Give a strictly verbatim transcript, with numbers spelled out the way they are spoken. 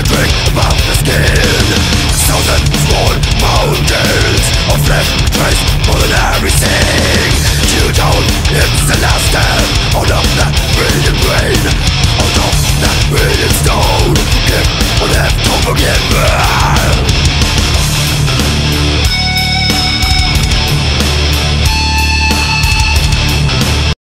drink above the skin. Thousand small mountains of flesh trace more than every sin.